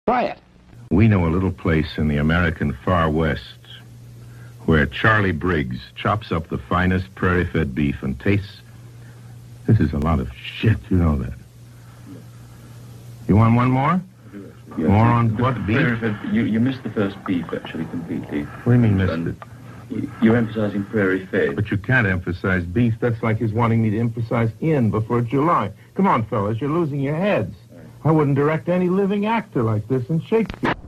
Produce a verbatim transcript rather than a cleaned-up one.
Try it. We know a little place in the American far west where Charlie Briggs chops up the finest prairie-fed beef and tastes... This is a lot of shit, you know that. You want one more? Yeah, more on what, beef? You, you missed the first beef, actually, completely. What do you mean missed and it? You're emphasizing prairie-fed. But you can't emphasize beef. That's like he's wanting me to emphasize in before July. Come on, fellas, you're losing your heads. I wouldn't direct any living actor like this in Shakespeare.